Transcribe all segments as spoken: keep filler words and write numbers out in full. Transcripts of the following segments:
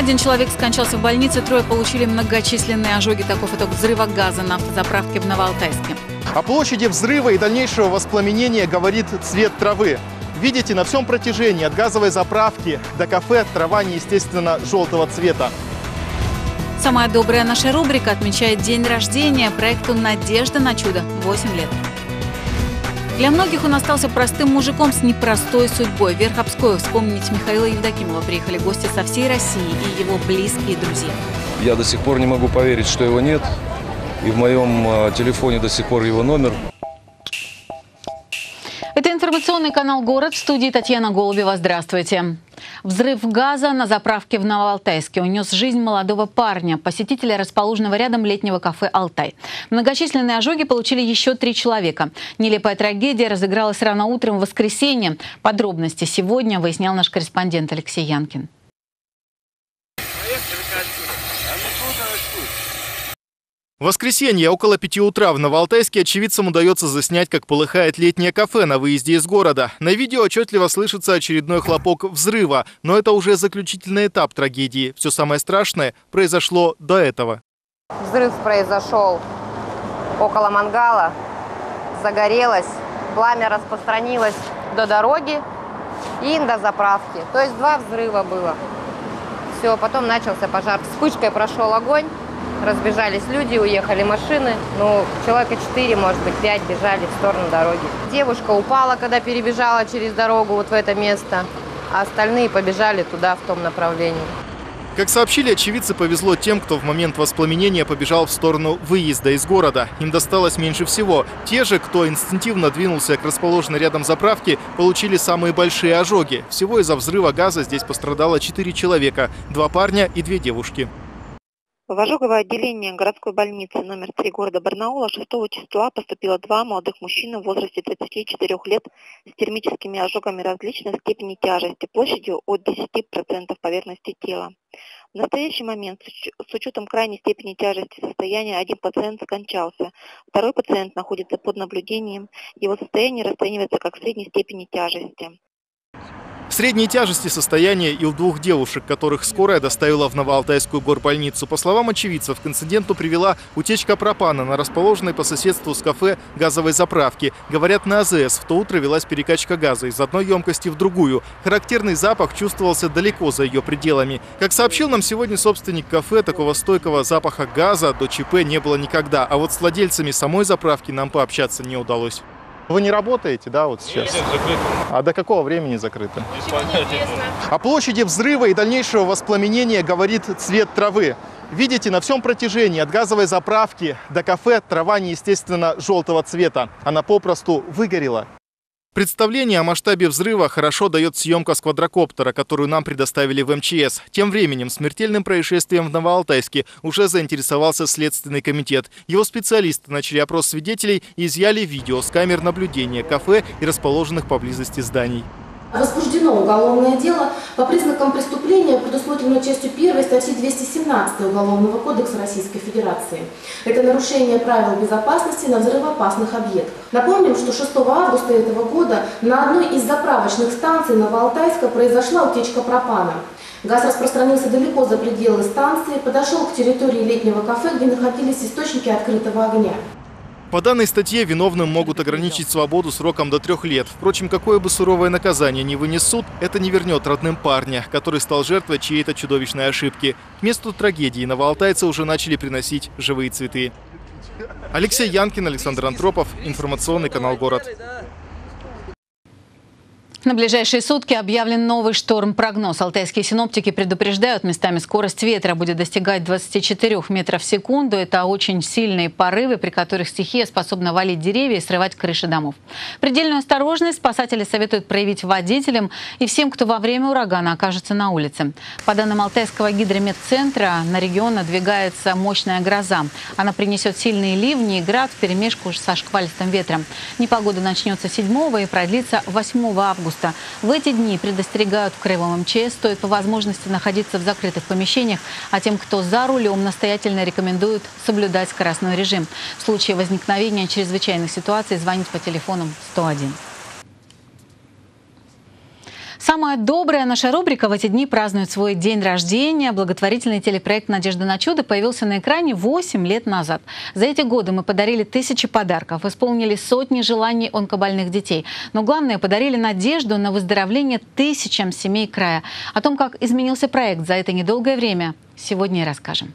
Один человек скончался в больнице, трое получили многочисленные ожоги. Таков итог взрыва газа на автозаправке в Новоалтайске. О площади взрыва и дальнейшего воспламенения говорит цвет травы. Видите, на всем протяжении от газовой заправки до кафе трава неестественно желтого цвета. Самая добрая наша рубрика отмечает день рождения проекту «Надежда на чудо» – восемь лет. Для многих он остался простым мужиком с непростой судьбой. В Верхопское вспомнить Михаила Евдокимова приехали гости со всей России и его близкие друзья. Я до сих пор не могу поверить, что его нет. И в моем телефоне до сих пор его номер. Это информационный канал «Город». В студии Татьяна Голубева. Здравствуйте. Взрыв газа на заправке в Новоалтайске унес жизнь молодого парня, посетителя расположенного рядом летнего кафе «Алтай». Многочисленные ожоги получили еще три человека. Нелепая трагедия разыгралась рано утром в воскресенье. Подробности сегодня выяснял наш корреспондент Алексей Янкин. В воскресенье около пяти утра в Новоалтайске очевидцам удается заснять, как полыхает летнее кафе на выезде из города. На видео отчетливо слышится очередной хлопок взрыва, но это уже заключительный этап трагедии. Все самое страшное произошло до этого. Взрыв произошел около мангала, загорелось, пламя распространилось до дороги и до заправки. То есть два взрыва было. Все, потом начался пожар. Вспышкой прошел огонь. Разбежались люди, уехали машины. Ну, человека четыре, может быть, пять бежали в сторону дороги. Девушка упала, когда перебежала через дорогу вот в это место, а остальные побежали туда, в том направлении. Как сообщили очевидцы, повезло тем, кто в момент воспламенения побежал в сторону выезда из города. Им досталось меньше всего. Те же, кто инстинктивно двинулся к расположенной рядом заправке, получили самые большие ожоги. Всего из-за взрыва газа здесь пострадало четыре человека, два парня и две девушки. В ожоговое отделение городской больницы номер три города Барнаула шестого числа поступило два молодых мужчины в возрасте тридцати четырёх лет с термическими ожогами различной степени тяжести, площадью от десяти процентов поверхности тела. В настоящий момент с учетом крайней степени тяжести состояния один пациент скончался, второй пациент находится под наблюдением, его состояние расценивается как средней степени тяжести. Средней тяжести состояние и у двух девушек, которых скорая доставила в Новоалтайскую горбольницу. По словам очевидцев, к инциденту привела утечка пропана на расположенной по соседству с кафе газовой заправке. Говорят, на АЗС в то утро велась перекачка газа из одной емкости в другую. Характерный запах чувствовался далеко за ее пределами. Как сообщил нам сегодня собственник кафе, такого стойкого запаха газа до ЧП не было никогда. А вот с владельцами самой заправки нам пообщаться не удалось. Вы не работаете, да, вот сейчас? Нет, закрыто. А до какого времени закрыто? Непонятно. О площади взрыва и дальнейшего воспламенения говорит цвет травы. Видите, на всем протяжении от газовой заправки до кафе трава неестественно желтого цвета. Она попросту выгорела. Представление о масштабе взрыва хорошо дает съемка с квадрокоптера, которую нам предоставили в эм че эс. Тем временем смертельным происшествием в Новоалтайске уже заинтересовался Следственный комитет. Его специалисты начали опрос свидетелей и изъяли видео с камер наблюдения кафе и расположенных поблизости зданий. Возбуждено уголовное дело по признакам преступления, предусмотренного частью первой статьи двести семнадцать Уголовного кодекса Российской Федерации. Это нарушение правил безопасности на взрывоопасных объектах. Напомним, что шестого августа этого года на одной из заправочных станций Новоалтайска произошла утечка пропана. Газ распространился далеко за пределы станции, подошел к территории летнего кафе, где находились источники открытого огня. По данной статье виновным могут ограничить свободу сроком до трех лет. Впрочем, какое бы суровое наказание ни вынес суд, это не вернет родным парня, который стал жертвой чьей-то чудовищной ошибки. К месту трагедии новоалтайцы уже начали приносить живые цветы. Алексей Янкин, Александр Антропов, информационный канал «Город». На ближайшие сутки объявлен новый шторм-прогноз. Алтайские синоптики предупреждают, местами скорость ветра будет достигать двадцати четырёх метров в секунду. Это очень сильные порывы, при которых стихия способна валить деревья и срывать крыши домов. Предельную осторожность спасатели советуют проявить водителям и всем, кто во время урагана окажется на улице. По данным Алтайского гидрометцентра, на регион надвигается мощная гроза. Она принесет сильные ливни и град вперемешку со шквалистым ветром. Непогода начнется седьмого и продлится восьмого августа. В эти дни предостерегают в краевом эм че эс, стоит по возможности находиться в закрытых помещениях, а тем, кто за рулем, настоятельно рекомендуют соблюдать скоростной режим. В случае возникновения чрезвычайных ситуаций звонить по телефонам сто один. Самая добрая наша рубрика в эти дни празднует свой день рождения. Благотворительный телепроект «Надежда на чудо» появился на экране восемь лет назад. За эти годы мы подарили тысячи подарков, исполнили сотни желаний онкобольных детей. Но главное, подарили надежду на выздоровление тысячам семей края. О том, как изменился проект за это недолгое время, сегодня и расскажем.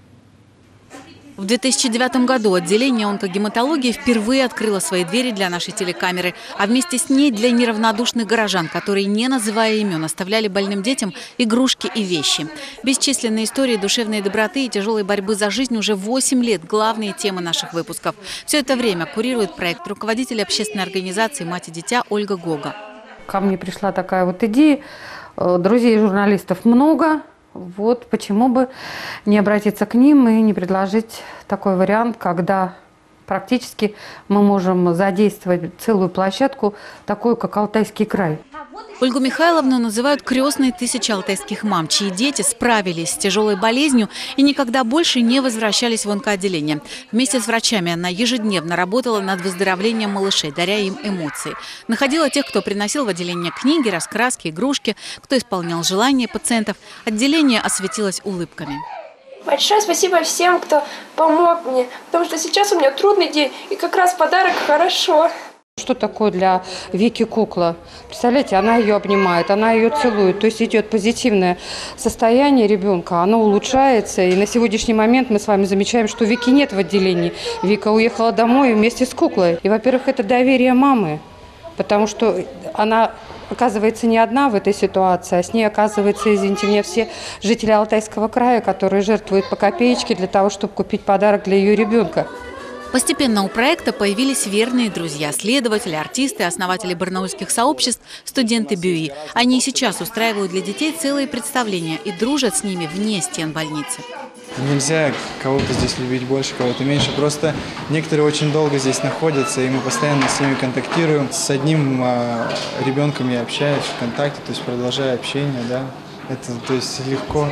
В две тысячи девятом году отделение онкогематологии впервые открыло свои двери для нашей телекамеры, а вместе с ней для неравнодушных горожан, которые, не называя имен, оставляли больным детям игрушки и вещи. Бесчисленные истории душевной доброты и тяжелой борьбы за жизнь уже восемь лет – главные темы наших выпусков. Все это время курирует проект руководитель общественной организации «Мать и дитя» Ольга Гога. Ко мне пришла такая вот идея, друзей журналистов много. Вот почему бы не обратиться к ним и не предложить такой вариант, когда практически мы можем задействовать целую площадку, такую как Алтайский край. Ольгу Михайловну называют крестной тысячи алтайских мам, чьи дети справились с тяжелой болезнью и никогда больше не возвращались в онкоотделение. Вместе с врачами она ежедневно работала над выздоровлением малышей, даря им эмоции. Находила тех, кто приносил в отделение книги, раскраски, игрушки, кто исполнял желания пациентов. Отделение осветилось улыбками. Большое спасибо всем, кто помог мне, потому что сейчас у меня трудный день, и как раз подарок хорошо. Что такое для Вики кукла? Представляете, она ее обнимает, она ее целует. То есть идет позитивное состояние ребенка, оно улучшается. И на сегодняшний момент мы с вами замечаем, что Вики нет в отделении. Вика уехала домой вместе с куклой. И, во-первых, это доверие мамы, потому что она оказывается не одна в этой ситуации, а с ней оказывается, извините меня, все жители Алтайского края, которые жертвуют по копеечке для того, чтобы купить подарок для ее ребенка. Постепенно у проекта появились верные друзья – следователи, артисты, основатели барнаульских сообществ, студенты БЮИ. Они и сейчас устраивают для детей целые представления и дружат с ними вне стен больницы. Нельзя кого-то здесь любить больше, кого-то меньше. Просто некоторые очень долго здесь находятся, и мы постоянно с ними контактируем. С одним а, ребенком я общаюсь в контакте, то есть продолжаю общение, да. Это, то есть, легко.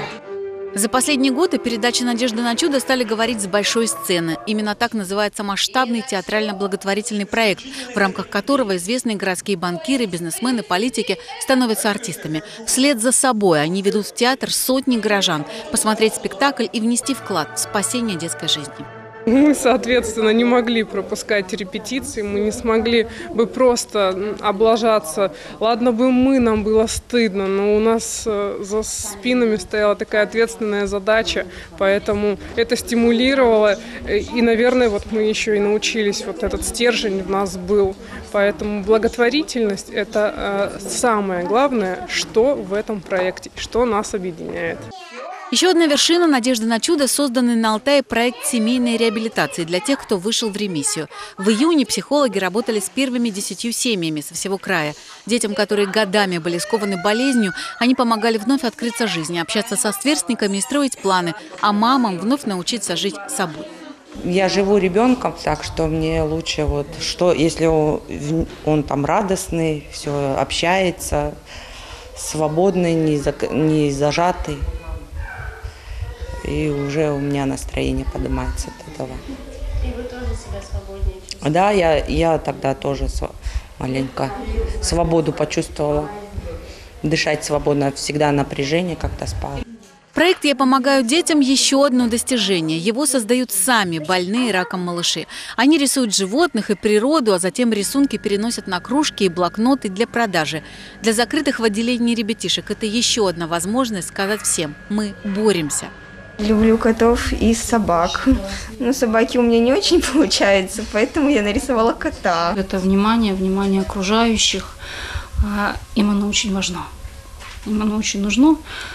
За последний год о передаче «Надежда на чудо» стали говорить с большой сцены. Именно так называется масштабный театрально-благотворительный проект, в рамках которого известные городские банкиры, бизнесмены, политики становятся артистами. Вслед за собой они ведут в театр сотни горожан, посмотреть спектакль и внести вклад в спасение детской жизни. Мы, соответственно, не могли пропускать репетиции, мы не смогли бы просто облажаться. Ладно бы мы, нам было стыдно, но у нас за спинами стояла такая ответственная задача, поэтому это стимулировало. И, наверное, вот мы еще и научились, вот этот стержень у нас был. Поэтому благотворительность – это самое главное, что в этом проекте, что нас объединяет. Еще одна вершина «Надежды на чудо» – созданный на Алтае проект семейной реабилитации для тех, кто вышел в ремиссию. В июне психологи работали с первыми десятью семьями со всего края. Детям, которые годами были скованы болезнью, они помогали вновь открыться жизни, общаться со сверстниками и строить планы, а мамам вновь научиться жить собой. Я живу ребенком, так что мне лучше, вот, что если он, он там радостный, все общается, свободный, не, за, не зажатый. И уже у меня настроение поднимается от этого. И вы тоже себя свободнее чувствуете? Да, я, я тогда тоже маленько свободу почувствовала. Дышать свободно, всегда напряжение как-то спало. Проект «Я помогаю детям» – еще одно достижение. Его создают сами больные раком малыши. Они рисуют животных и природу, а затем рисунки переносят на кружки и блокноты для продажи. Для закрытых в отделении ребятишек это еще одна возможность сказать всем – мы боремся. Люблю котов и собак. Но собаки у меня не очень получается, поэтому я нарисовала кота. Это внимание, внимание окружающих. Им оно очень важно. Им оно очень нужно.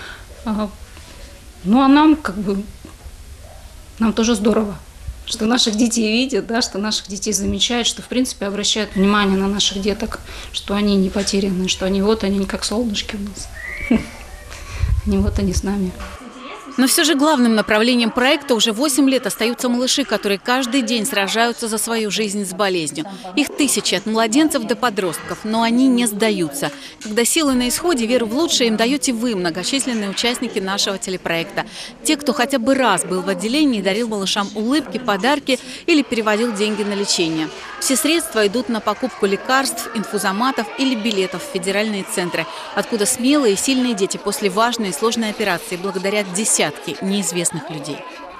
Ну а нам как бы, нам тоже здорово, что наших детей видят, да, что наших детей замечают, что в принципе обращают внимание на наших деток, что они не потеряны, что они вот, они как солнышки у нас. Они вот, они с нами. Но все же главным направлением проекта уже восемь лет остаются малыши, которые каждый день сражаются за свою жизнь с болезнью. Их тысячи, от младенцев до подростков, но они не сдаются. Когда силы на исходе, веру в лучшее им даете вы, многочисленные участники нашего телепроекта. Те, кто хотя бы раз был в отделении и дарил малышам улыбки, подарки или переводил деньги на лечение. Все средства идут на покупку лекарств, инфузоматов или билетов в федеральные центры, откуда смелые и сильные дети после важной и сложной операции благодарят десятки неизвестных людей.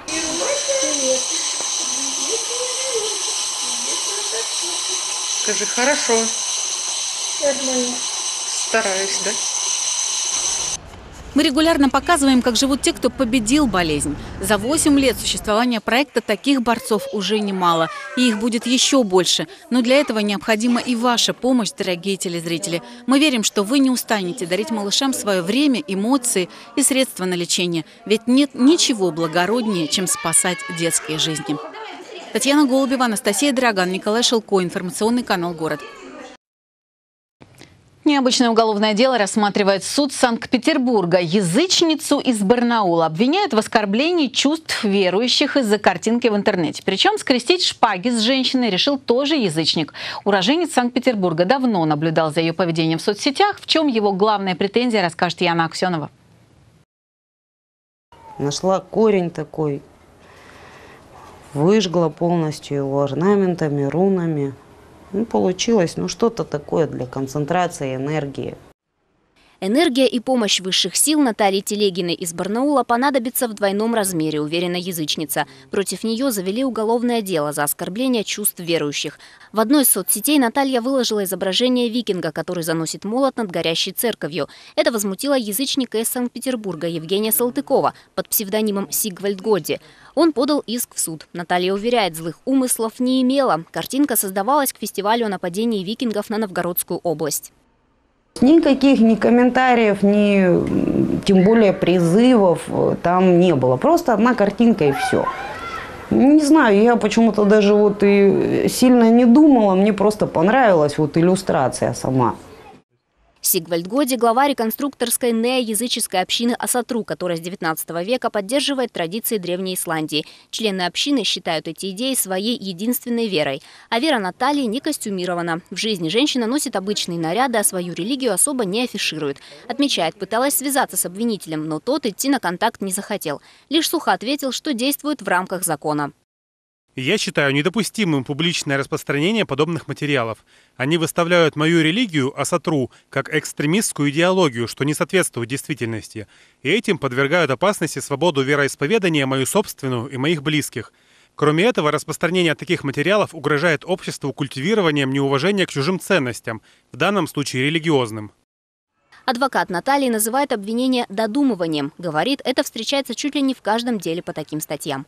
Скажи, хорошо. Стараюсь, да? Мы регулярно показываем, как живут те, кто победил болезнь. За восемь лет существования проекта таких борцов уже немало. И их будет еще больше. Но для этого необходима и ваша помощь, дорогие телезрители. Мы верим, что вы не устанете дарить малышам свое время, эмоции и средства на лечение. Ведь нет ничего благороднее, чем спасать детские жизни. Татьяна Голубева, Анастасия Драган, Николай Шелко. Информационный канал «Город». Необычное уголовное дело рассматривает суд Санкт-Петербурга. Язычницу из Барнаула обвиняют в оскорблении чувств верующих из-за картинки в интернете. Причем скрестить шпаги с женщиной решил тоже язычник. Уроженец Санкт-Петербурга давно наблюдал за ее поведением в соцсетях. В чем его главная претензия, расскажет Яна Аксенова. Нашла корень такой, выжгла полностью его орнаментами, рунами. Ну, получилось, ну, что-то такое для концентрации энергии. Энергия и помощь высших сил Натальи Телегиной из Барнаула понадобится в двойном размере, уверена язычница. Против нее завели уголовное дело за оскорбление чувств верующих. В одной из соцсетей Наталья выложила изображение викинга, который заносит молот над горящей церковью. Это возмутило язычника из Санкт-Петербурга Евгения Салтыкова под псевдонимом Сигвальд Годди. Он подал иск в суд. Наталья уверяет, злых умыслов не имела. Картинка создавалась к фестивалю о нападении викингов на Новгородскую область. Никаких ни комментариев, ни тем более призывов там не было. Просто одна картинка и все. Не знаю, я почему-то даже вот и сильно не думала, мне просто понравилась вот иллюстрация сама. Сигвальд Годди – глава реконструкторской неоязыческой общины Асатру, которая с девятнадцатого века поддерживает традиции Древней Исландии. Члены общины считают эти идеи своей единственной верой. А вера Натальи не костюмирована. В жизни женщина носит обычные наряды, а свою религию особо не афиширует. Отмечает, пыталась связаться с обвинителем, но тот идти на контакт не захотел. Лишь сухо ответил, что действует в рамках закона. Я считаю недопустимым публичное распространение подобных материалов. Они выставляют мою религию, Асатру, как экстремистскую идеологию, что не соответствует действительности. И этим подвергают опасности свободу вероисповедания, мою собственную и моих близких. Кроме этого, распространение таких материалов угрожает обществу культивированием неуважения к чужим ценностям, в данном случае религиозным. Адвокат Натальи называет обвинение додумыванием. Говорит, это встречается чуть ли не в каждом деле по таким статьям.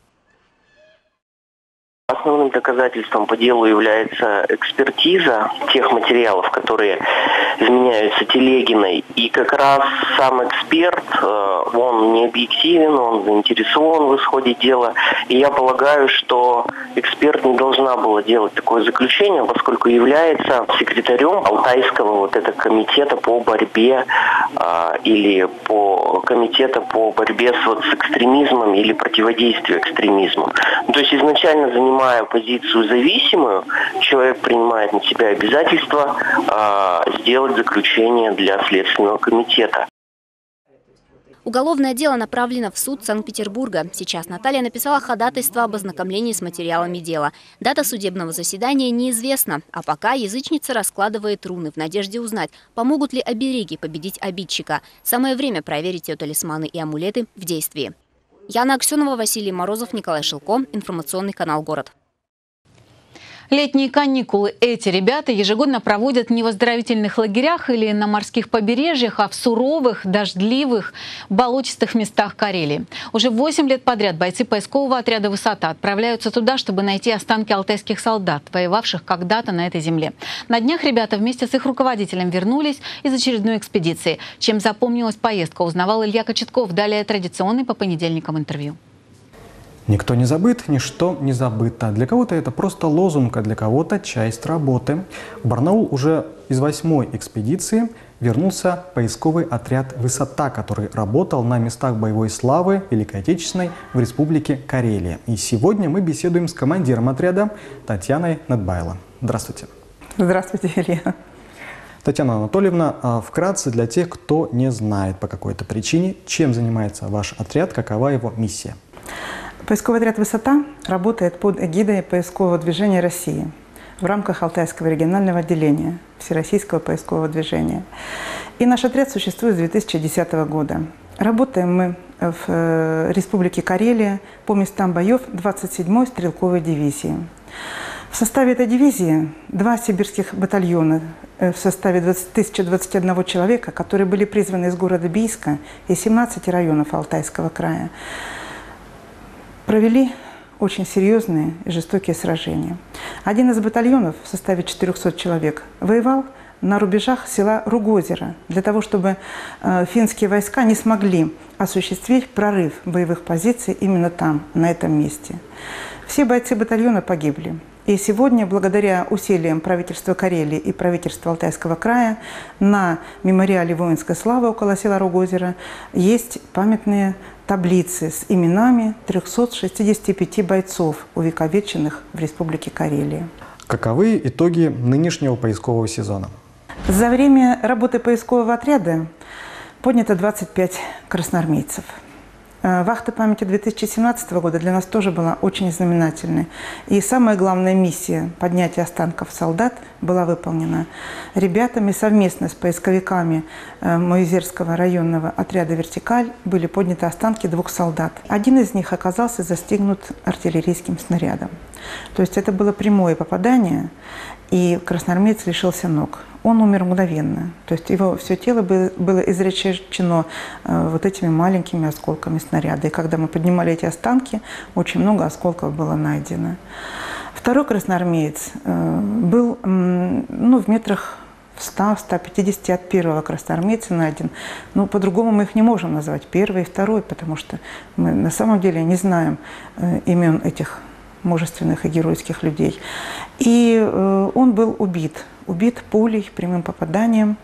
Основным доказательством по делу является экспертиза тех материалов, которые изменяются Телегиной. И как раз сам эксперт, он не объективен, он заинтересован в исходе дела. И я полагаю, что эксперт не должна была делать такое заключение, поскольку является секретарем Алтайского вот этого комитета по борьбе или по комитета по борьбе с, вот, с экстремизмом или противодействию экстремизму. То есть изначально занимается позицию зависимую, человек принимает на себя обязательство э, сделать заключение для Следственного комитета. Уголовное дело направлено в суд Санкт-Петербурга. Сейчас Наталья написала ходатайство об ознакомлении с материалами дела. Дата судебного заседания неизвестна, а пока язычница раскладывает руны в надежде узнать, помогут ли обереги победить обидчика. Самое время проверить ее талисманы и амулеты в действии. Яна Аксенова, Василий Морозов, Николай Шелко. Информационный канал «Город». Летние каникулы эти ребята ежегодно проводят не в оздоровительных лагерях или на морских побережьях, а в суровых, дождливых, болотистых местах Карелии. Уже восемь лет подряд бойцы поискового отряда «Высота» отправляются туда, чтобы найти останки алтайских солдат, воевавших когда-то на этой земле. На днях ребята вместе с их руководителем вернулись из очередной экспедиции. Чем запомнилась поездка, узнавал Илья Кочетков. Далее традиционный по понедельникам интервью. Никто не забыт, ничто не забыто. Для кого-то это просто лозунг, а для кого-то часть работы. В Барнаул уже из восьмой экспедиции вернулся поисковый отряд «Высота», который работал на местах боевой славы Великой Отечественной в Республике Карелия. И сегодня мы беседуем с командиром отряда Татьяной Недбайло. Здравствуйте. Здравствуйте, Илья. Татьяна Анатольевна, вкратце для тех, кто не знает по какой-то причине, чем занимается ваш отряд, какова его миссия? Поисковый отряд «Высота» работает под эгидой поискового движения России в рамках Алтайского регионального отделения Всероссийского поискового движения. И наш отряд существует с две тысячи десятого года. Работаем мы в Республике Карелия по местам боев двадцать седьмой стрелковой дивизии. В составе этой дивизии два сибирских батальона в составе тысячи двадцати одного человека, которые были призваны из города Бийска и семнадцати районов Алтайского края, провели очень серьезные и жестокие сражения. Один из батальонов в составе четырёхсот человек воевал на рубежах села Ругозеро для того, чтобы э, финские войска не смогли осуществить прорыв боевых позиций именно там, на этом месте. Все бойцы батальона погибли. И сегодня, благодаря усилиям правительства Карелии и правительства Алтайского края, на мемориале воинской славы около села Ругозеро есть памятные таблицы с именами трёхсот шестидесяти пяти бойцов, увековеченных в Республике Карелия. Каковы итоги нынешнего поискового сезона? За время работы поискового отряда поднято двадцать пять красноармейцев. Вахта памяти две тысячи семнадцатого года для нас тоже была очень знаменательной. И самая главная миссия – поднятие останков солдат – была выполнена. Ребятами совместно с поисковиками Моизерского районного отряда «Вертикаль» были подняты останки двух солдат. Один из них оказался застигнут артиллерийским снарядом. То есть это было прямое попадание, и красноармеец лишился ног. Он умер мгновенно. То есть его все тело было изрешечено вот этими маленькими осколками снаряда. И когда мы поднимали эти останки, очень много осколков было найдено. Второй красноармеец был ну, в метрах в ста — ста пятидесяти от первого красноармейца найден. Но по-другому мы их не можем назвать, первый и второй, потому что мы на самом деле не знаем имен этих мужественных и геройских людей. И э, он был убит, убит пулей, прямым попаданием,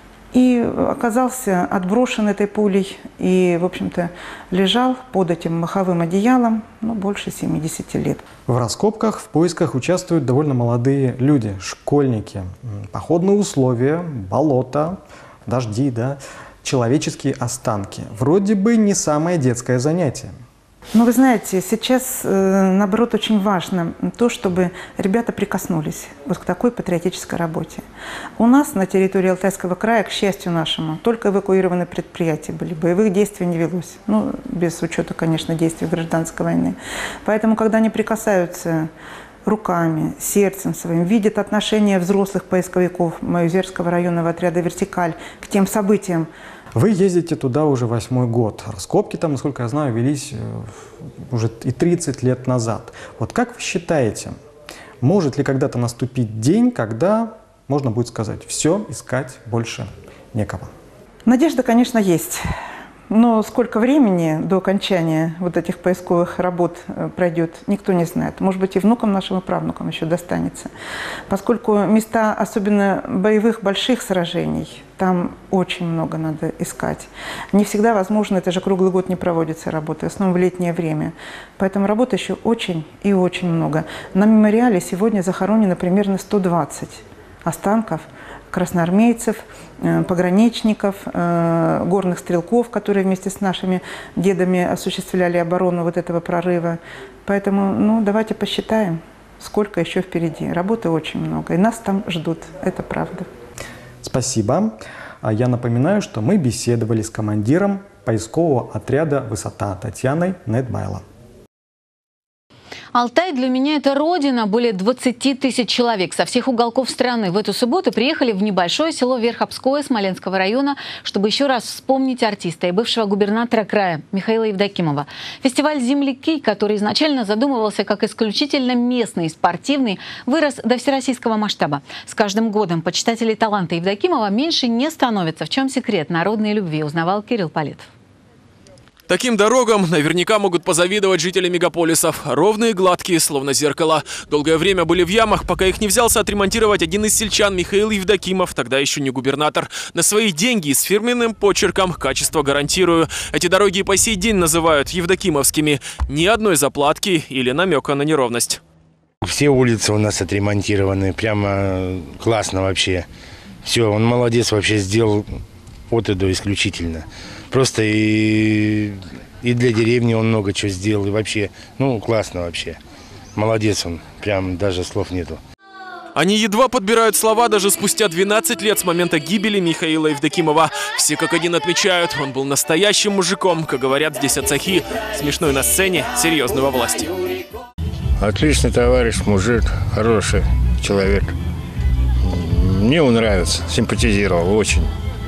и оказался отброшен этой пулей, и, в общем-то, лежал под этим маховым одеялом ну, больше семидесяти лет. В раскопках, в поисках участвуют довольно молодые люди, школьники. Походные условия, болото, дожди, да, человеческие останки. Вроде бы не самое детское занятие. Ну, вы знаете, сейчас, э, наоборот, очень важно то, чтобы ребята прикоснулись вот к такой патриотической работе. У нас на территории Алтайского края, к счастью нашему, только эвакуированы предприятия были, боевых действий не велось. Ну, без учета, конечно, действий гражданской войны. Поэтому, когда они прикасаются руками, сердцем своим, видят отношение взрослых поисковиков Моизерского районного отряда «Вертикаль» к тем событиям. Вы ездите туда уже восьмой год. Раскопки там, насколько я знаю, велись уже и тридцать лет назад. Вот как вы считаете, может ли когда-то наступить день, когда можно будет сказать: все, искать больше некого? Надежда, конечно, есть. Но сколько времени до окончания вот этих поисковых работ пройдет, никто не знает. Может быть, и внукам нашим, и правнукам еще достанется. Поскольку места, особенно боевых больших сражений, там очень много надо искать. Не всегда возможно, это же круглый год не проводится работа, в основном в летнее время. Поэтому работы еще очень и очень много. На мемориале сегодня захоронено примерно сто двадцать останков красноармейцев, пограничников, горных стрелков, которые вместе с нашими дедами осуществляли оборону вот этого прорыва. Поэтому, ну, давайте посчитаем, сколько еще впереди. Работы очень много, и нас там ждут, это правда. Спасибо. Я напоминаю, что мы беседовали с командиром поискового отряда «Высота» Татьяной Недбайло. Алтай для меня – это родина. Более двадцати тысяч человек со всех уголков страны в эту субботу приехали в небольшое село Верхобское Смоленского района, чтобы еще раз вспомнить артиста и бывшего губернатора края Михаила Евдокимова. Фестиваль «Земляки», который изначально задумывался как исключительно местный и спортивный, вырос до всероссийского масштаба. С каждым годом почитателей таланта Евдокимова меньше не становится. В чем секрет народной любви, узнавал Кирилл Полетов. Таким дорогам наверняка могут позавидовать жители мегаполисов. Ровные, гладкие, словно зеркало. Долгое время были в ямах, пока их не взялся отремонтировать один из сельчан Михаил Евдокимов, тогда еще не губернатор. На свои деньги с фирменным почерком «Качество гарантирую». Эти дороги и по сей день называют евдокимовскими. Ни одной заплатки или намека на неровность. Все улицы у нас отремонтированы. Прямо классно вообще. Все, он молодец вообще, сделал от и до исключительно. Просто и, и для деревни он много чего сделал. И вообще, ну, классно вообще. Молодец он. Прям даже слов нету. Они едва подбирают слова даже спустя двенадцать лет с момента гибели Михаила Евдокимова. Все как один отмечают, он был настоящим мужиком, как говорят здесь ацахи. Смешной на сцене, серьезный во власти. Отличный товарищ, мужик, хороший человек. Мне он нравится, симпатизировал очень.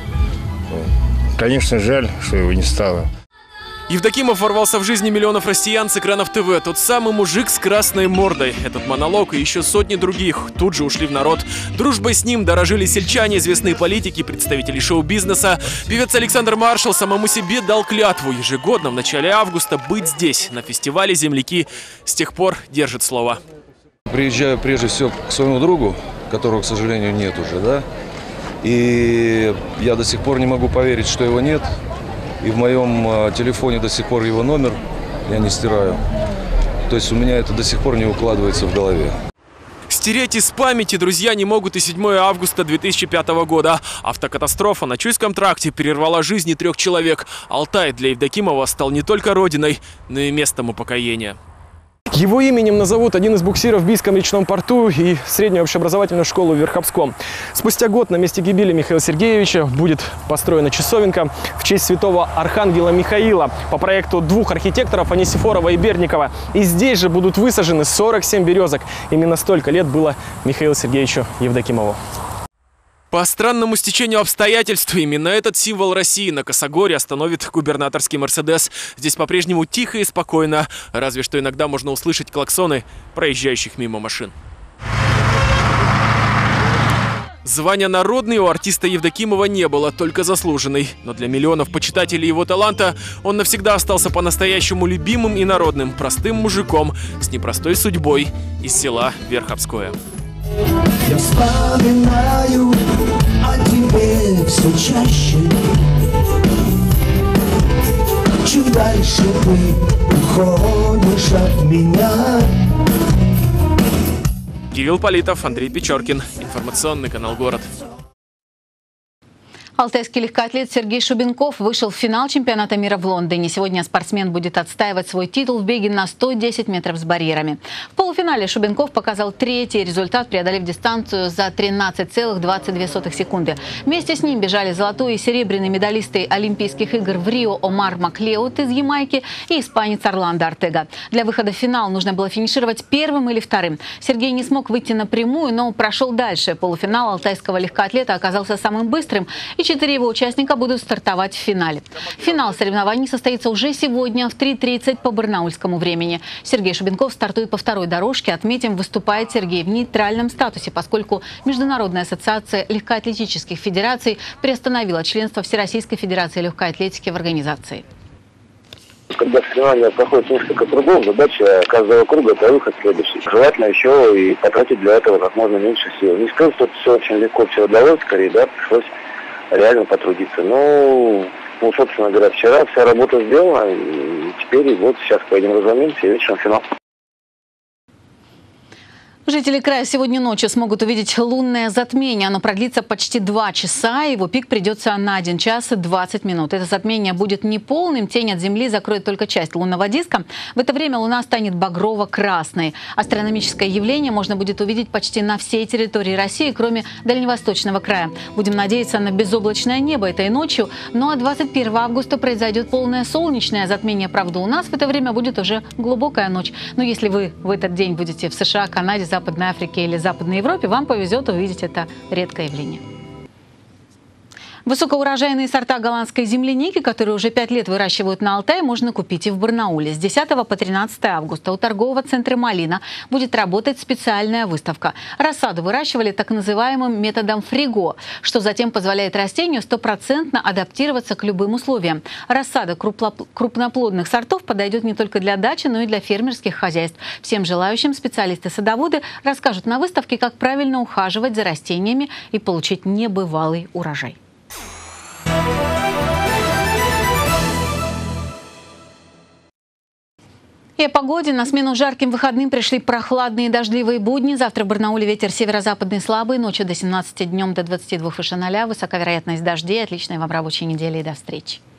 Конечно, жаль, что его не стало. Евдокимов ворвался в жизни миллионов россиян с экранов ТВ. Тот самый мужик с красной мордой. Этот монолог и еще сотни других тут же ушли в народ. Дружбой с ним дорожили сельчане, известные политики, представители шоу-бизнеса. Певец Александр Маршал самому себе дал клятву ежегодно в начале августа быть здесь, на фестивале «Земляки». С тех пор держит слово. Приезжаю прежде всего к своему другу, которого, к сожалению, нет уже, да? И я до сих пор не могу поверить, что его нет. И в моем телефоне до сих пор его номер я не стираю. То есть у меня это до сих пор не укладывается в голове. Стереть из памяти друзья не могут и седьмого августа две тысячи пятого года. Автокатастрофа на Чуйском тракте перервала жизни трех человек. Алтай для Евдокимова стал не только родиной, но и местом упокоения. Его именем назовут один из буксиров в Бийском речном порту и среднюю общеобразовательную школу в Верховском. Спустя год на месте гибели Михаила Сергеевича будет построена часовенка в честь святого архангела Михаила по проекту двух архитекторов Анисифорова и Берникова. И здесь же будут высажены сорок семь березок. Именно столько лет было Михаилу Сергеевичу Евдокимову. По странному стечению обстоятельств, именно этот символ России на косогоре остановит губернаторский «Мерседес». Здесь по-прежнему тихо и спокойно, разве что иногда можно услышать клаксоны проезжающих мимо машин. Звания народный у артиста Евдокимова не было, только заслуженный. Но для миллионов почитателей его таланта он навсегда остался по-настоящему любимым и народным, простым мужиком с непростой судьбой из села Верховское. Я вспоминаю о тебе все чаще. Чуть дальше ты уходишь от меня. Кирилл Политов, Андрей Печоркин. Информационный канал «Город». Алтайский легкоатлет Сергей Шубенков вышел в финал чемпионата мира в Лондоне. Сегодня спортсмен будет отстаивать свой титул в беге на сто десять метров с барьерами. В полуфинале Шубенков показал третий результат, преодолев дистанцию за тринадцать целых двадцать две сотых секунды. Вместе с ним бежали золотой и серебряный медалисты Олимпийских игр в Рио Омар Маклеод из Ямайки и испанец Орландо Артега. Для выхода в финал нужно было финишировать первым или вторым. Сергей не смог выйти напрямую, но прошел дальше. Полуфинал алтайского легкоатлета оказался самым быстрым, и четыре его участника будут стартовать в финале. Финал соревнований состоится уже сегодня в три тридцать по барнаульскому времени. Сергей Шубенков стартует по второй дорожке. Отметим, выступает Сергей в нейтральном статусе, поскольку Международная ассоциация легкоатлетических федераций приостановила членство Всероссийской федерации легкой атлетики в организации. Когда соревнования проходят несколько кругов, задача каждого круга – это выход следующий. Желательно еще и потратить для этого как можно меньше сил. Не скажу, что это все очень легко, все удалось, скорее, да, пришлось реально потрудиться. Ну, ну, собственно говоря, вчера вся работа сделана, и теперь вот сейчас поедем разомнемся, и вечером финал. Жители края сегодня ночью смогут увидеть лунное затмение. Оно продлится почти два часа. Его пик придется на один час и двадцать минут. Это затмение будет неполным. Тень от Земли закроет только часть лунного диска. В это время Луна станет багрово-красной. Астрономическое явление можно будет увидеть почти на всей территории России, кроме Дальневосточного края. Будем надеяться на безоблачное небо этой ночью. Ну а двадцать первого августа произойдет полное солнечное затмение. Правда, у нас в это время будет уже глубокая ночь. Но если вы в этот день будете в США, Канаде, Западной Африке или Западной Европе, вам повезет увидеть это редкое явление. Высокоурожайные сорта голландской земляники, которые уже пять лет выращивают на Алтае, можно купить и в Барнауле. С десятого по тринадцатое августа у торгового центра «Малина» будет работать специальная выставка. Рассаду выращивали так называемым методом фриго, что затем позволяет растению стопроцентно адаптироваться к любым условиям. Рассада крупноплодных сортов подойдет не только для дачи, но и для фермерских хозяйств. Всем желающим специалисты-садоводы расскажут на выставке, как правильно ухаживать за растениями и получить небывалый урожай. И о погоде. На смену жарким выходным пришли прохладные и дождливые будни. Завтра в Барнауле ветер северо-западный слабый, ночью до семнадцати, днем до двадцати двух выше ноля. Высока вероятность дождей. Отличной вам рабочей недели и до встречи.